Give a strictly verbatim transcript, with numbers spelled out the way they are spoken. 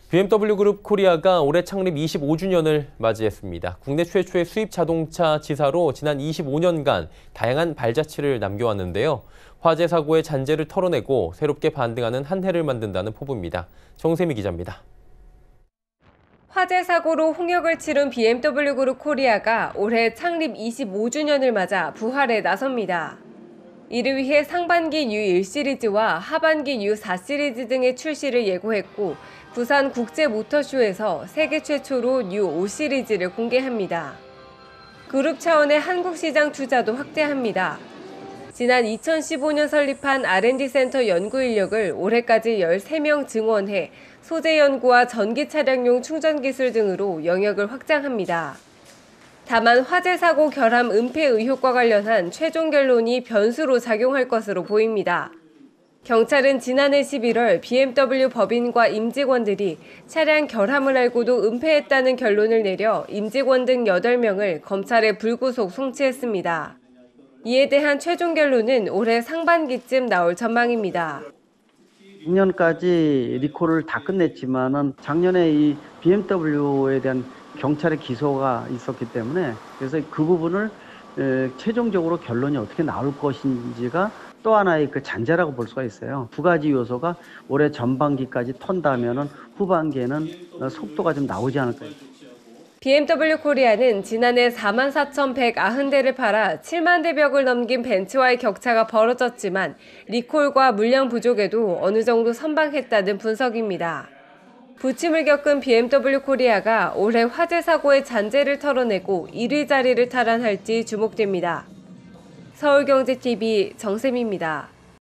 비엠더블유 그룹 코리아가 올해 창립 이십오 주년을 맞이했습니다. 국내 최초의 수입 자동차 지사로 지난 이십오 년간 다양한 발자취를 남겨왔는데요. 화재 사고의 잔재를 털어내고 새롭게 반등하는 한 해를 만든다는 포부입니다. 정세미 기자입니다. 화재 사고로 홍역을 치른 비엠더블유 그룹 코리아가 올해 창립 이십오 주년을 맞아 부활에 나섭니다. 이를 위해 상반기 유 일 시리즈와 하반기 유 사 시리즈 등의 출시를 예고했고 부산 국제모터쇼에서 세계 최초로 유 오 시리즈를 공개합니다. 그룹 차원의 한국 시장 투자도 확대합니다. 지난 이천십오 년 설립한 알 앤 디 센터 연구 인력을 올해까지 열세 명 증원해 소재 연구와 전기 차량용 충전 기술 등으로 영역을 확장합니다. 다만 화재 사고 결함 은폐 의혹과 관련한 최종 결론이 변수로 작용할 것으로 보입니다. 경찰은 지난해 십일월 비엠더블유 법인과 임직원들이 차량 결함을 알고도 은폐했다는 결론을 내려 임직원 등 여덟 명을 검찰에 불구속 송치했습니다. 이에 대한 최종 결론은 올해 상반기쯤 나올 전망입니다. 작년까지 리콜을 다 끝냈지만은 작년에 이 비엠더블유에 대한 경찰의 기소가 있었기 때문에 그래서 그 부분을 최종적으로 결론이 어떻게 나올 것인지가 또 하나의 그 잔재라고 볼 수가 있어요. 두 가지 요소가 올해 전반기까지 턴다면은 후반기에는 속도가 좀 나오지 않을까요? 비엠더블유 코리아는 지난해 사만 사천백구십 대를 팔아 칠만 대 벽을 넘긴 벤츠와의 격차가 벌어졌지만 리콜과 물량 부족에도 어느 정도 선방했다는 분석입니다. 부침을 겪은 비엠더블유 코리아가 올해 화재 사고의 잔재를 털어내고 일 위 자리를 탈환할지 주목됩니다. 서울경제티비 정세미입니다.